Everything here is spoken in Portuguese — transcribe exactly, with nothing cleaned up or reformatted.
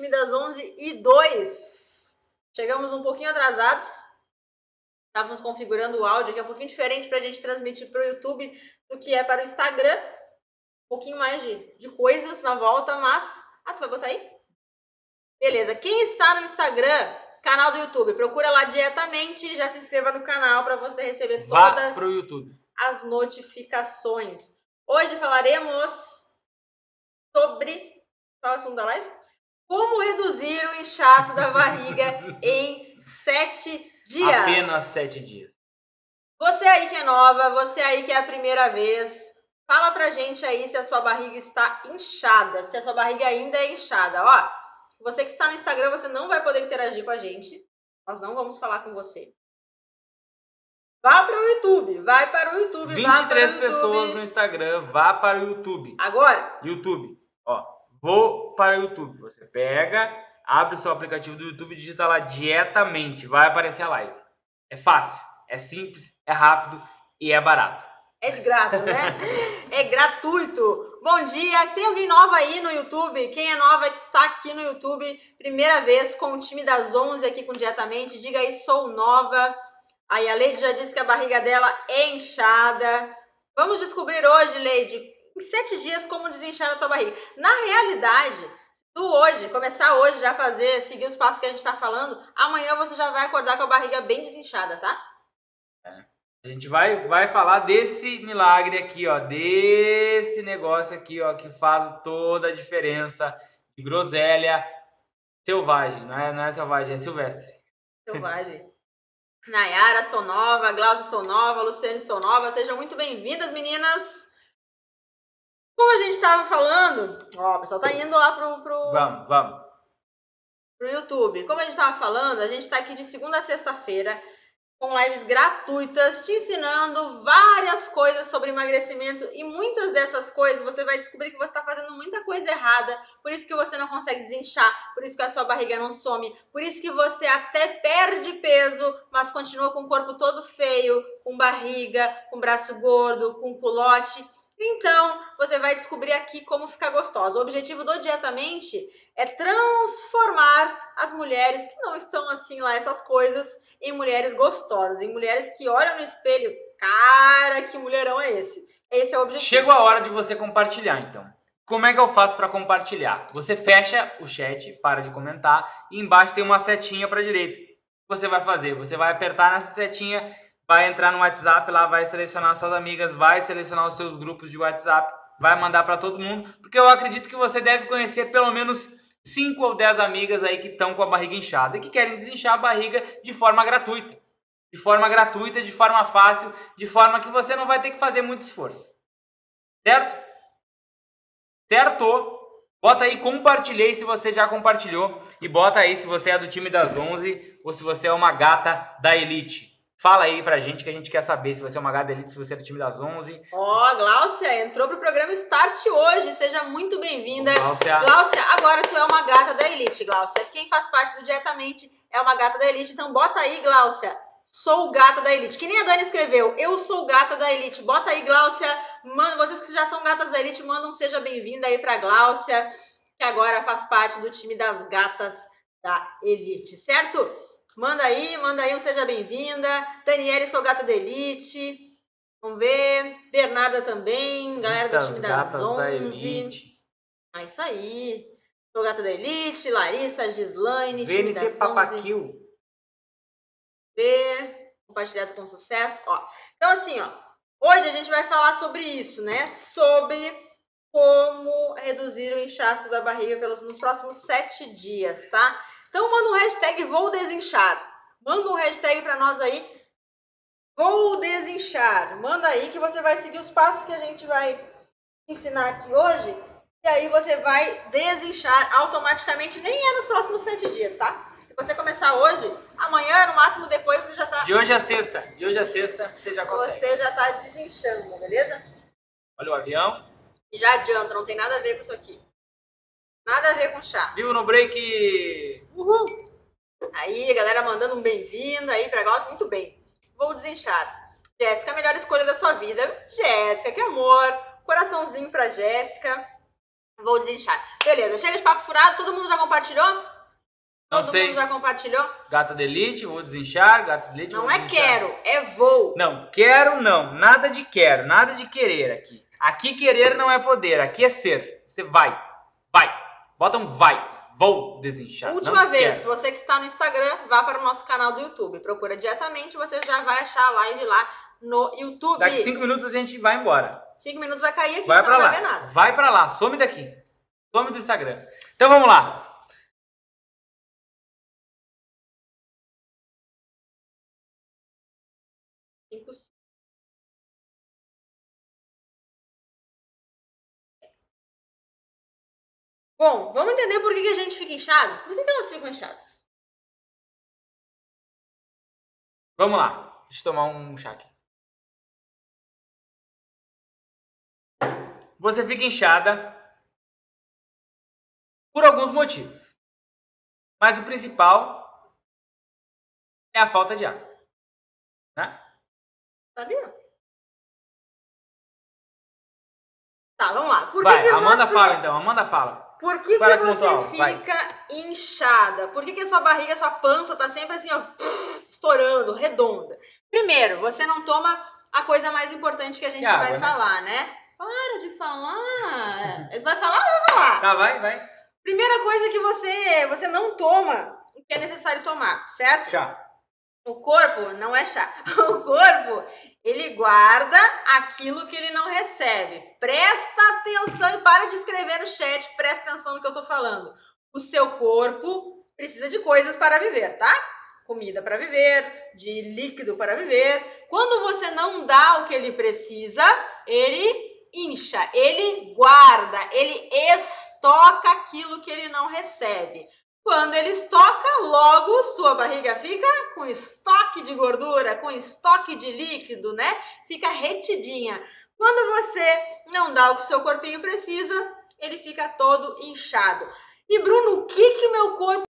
time das onze e dois. Chegamos um pouquinho atrasados. Estávamos configurando o áudio, que é um pouquinho diferente para a gente transmitir para o YouTube do que é para o Instagram. Um pouquinho mais de, de coisas na volta, mas... Ah, tu vai botar aí? Beleza. Quem está no Instagram, canal do YouTube, procura lá diretamente e já se inscreva no canal para você receber Vá todas pro YouTube. as notificações. Hoje falaremos sobre... Qual é o assunto da live? Como reduzir o inchaço da barriga em sete dias. Apenas sete dias. Você aí que é nova, você aí que é a primeira vez, fala pra gente aí se a sua barriga está inchada, se a sua barriga ainda é inchada. Ó, você que está no Instagram, você não vai poder interagir com a gente. Nós não vamos falar com você. Vá para o YouTube, vai para o YouTube. vinte e três pessoas no Instagram, vá para o YouTube. Agora? YouTube, ó. Vou para o YouTube. Você pega, abre o seu aplicativo do YouTube e digita lá diretamente. Vai aparecer a live. É fácil, é simples, é rápido e é barato. É de graça, né? É gratuito. Bom dia. Tem alguém nova aí no YouTube? Quem é nova que está aqui no YouTube, primeira vez com o time das onze aqui com Diretamente, diga aí, sou nova. Aí a Leide já disse que a barriga dela é inchada. Vamos descobrir hoje, Leide, em sete dias, como desinchar a tua barriga. Na realidade, se tu hoje, começar hoje já a fazer, seguir os passos que a gente tá falando, amanhã você já vai acordar com a barriga bem desinchada, tá? É. A gente vai, vai falar desse milagre aqui, ó, desse negócio aqui, ó, que faz toda a diferença, de groselha selvagem, não é, não é selvagem, é silvestre. Selvagem. Nayara, sou nova, Glaucia, sou nova, Luciane, sou nova, sejam muito bem-vindas, meninas! Como a gente estava falando, ó, o pessoal tá indo lá pro, pro, vamos, vamos. pro YouTube. Como a gente estava falando, a gente está aqui de segunda a sexta-feira com lives gratuitas, te ensinando várias coisas sobre emagrecimento e muitas dessas coisas você vai descobrir que você está fazendo muita coisa errada, por isso que você não consegue desinchar, por isso que a sua barriga não some, por isso que você até perde peso, mas continua com o corpo todo feio, com barriga, com braço gordo, com culote. Então, você vai descobrir aqui como ficar gostosa. O objetivo do Diretamente é transformar as mulheres que não estão assim lá, essas coisas, em mulheres gostosas, em mulheres que olham no espelho, cara, que mulherão é esse? Esse é o objetivo. Chegou a hora de você compartilhar, então. Como é que eu faço para compartilhar? Você fecha o chat, para de comentar, e embaixo tem uma setinha para a direita. O que você vai fazer? Você vai apertar nessa setinha, vai entrar no WhatsApp, lá vai selecionar suas amigas, vai selecionar os seus grupos de WhatsApp, vai mandar para todo mundo, porque eu acredito que você deve conhecer pelo menos cinco ou dez amigas aí que estão com a barriga inchada e que querem desinchar a barriga de forma gratuita. De forma gratuita, de forma fácil, de forma que você não vai ter que fazer muito esforço. Certo? Certo? Bota aí, compartilhei se você já compartilhou e bota aí se você é do time das onze ou se você é uma gata da elite. Fala aí pra gente que a gente quer saber se você é uma gata da elite, se você é do time das onze. Ó, oh, Glaucia, entrou pro programa Start hoje, seja muito bem-vinda. Glaucia. Glaucia, agora tu é uma gata da elite, Glaucia. Quem faz parte do Diretamente é uma gata da elite, então bota aí, Glaucia, sou gata da elite. Que nem a Dani escreveu, eu sou gata da elite. Bota aí, Glaucia, manda, vocês que já são gatas da elite, mandam um seja bem-vinda aí pra Glaucia, que agora faz parte do time das gatas da elite, certo? Manda aí, manda aí um seja bem-vinda. Daniele, sou gata da elite. Vamos ver. Bernarda também. Galera do time das onze. Da elite. É isso aí. Sou gata da elite. Larissa, Gislaine, time das onze. Papaquil. Ver. Compartilhado com sucesso. Ó. Então assim, ó. Hoje a gente vai falar sobre isso, né? Sobre como reduzir o inchaço da barriga pelos, nos próximos sete dias, tá? Então manda um hashtag vou desinchar. Manda um hashtag para nós aí. Vou desinchar. Manda aí que você vai seguir os passos que a gente vai ensinar aqui hoje. E aí você vai desinchar automaticamente. Nem é nos próximos sete dias, tá? Se você começar hoje, amanhã, no máximo depois, você já tá... De hoje a sexta. De hoje a sexta, você já consegue. Você já tá desinchando, beleza? Olha o avião. E já adianta, não tem nada a ver com isso aqui. Nada a ver com chá. Vivo no break. Uhul. Aí, galera mandando um bem-vindo aí pra Glaucia. Muito bem. Vou desinchar. Jéssica, a melhor escolha da sua vida. Jéssica, que amor. Coraçãozinho pra Jéssica. Vou desinchar. Beleza, chega de papo furado, todo mundo já compartilhou? Não Todo sei. mundo já compartilhou? Gata de elite, vou desinchar, gata de elite, Não vou é desinchar. quero, é vou. Não, quero não, nada de quero, nada de querer aqui. Aqui querer não é poder, aqui é ser. Você vai, vai, bota um vai, vou desinchar. Última não vez, quero. você que está no Instagram, vá para o nosso canal do YouTube. Procura diretamente, você já vai achar a live lá no YouTube. Daqui cinco minutos a gente vai embora. Cinco minutos vai cair aqui, Vai você pra não lá, vai ver nada. vai pra lá, some daqui. Some do Instagram. Então vamos lá. Cinco, Bom, vamos entender por que, que a gente fica inchado? Por que, que elas ficam inchadas? Vamos lá. Deixa eu tomar um chá aqui. Você fica inchada por alguns motivos. Mas o principal é a falta de ar. Né? Sabia? Tá, vamos lá. Por que Vai, que Amanda você... fala então. Amanda fala. Por que, Fala que com o você pontual, vai. fica inchada? Por que, que a sua barriga, a sua pança tá sempre assim, ó, estourando, redonda? Primeiro, você não toma a coisa mais importante que a gente Que água, vai né? falar, né? Para de falar. Vai falar ou vai falar? Tá, vai, vai. Primeira coisa que você, você não toma o que é necessário tomar, certo? Chá. O corpo não é chá. O corpo, ele guarda aquilo que ele não recebe. Presta atenção e para de escrever no chat, presta atenção no que eu tô falando. O seu corpo precisa de coisas para viver, tá? Comida para viver, de líquido para viver. Quando você não dá o que ele precisa, ele incha, ele guarda, ele estoca aquilo que ele não recebe. Quando ele estoca, logo sua barriga fica com estoque de gordura, com estoque de líquido, né? Fica retidinha. Quando você não dá o que o seu corpinho precisa, ele fica todo inchado. E Bruno, o que que meu corpo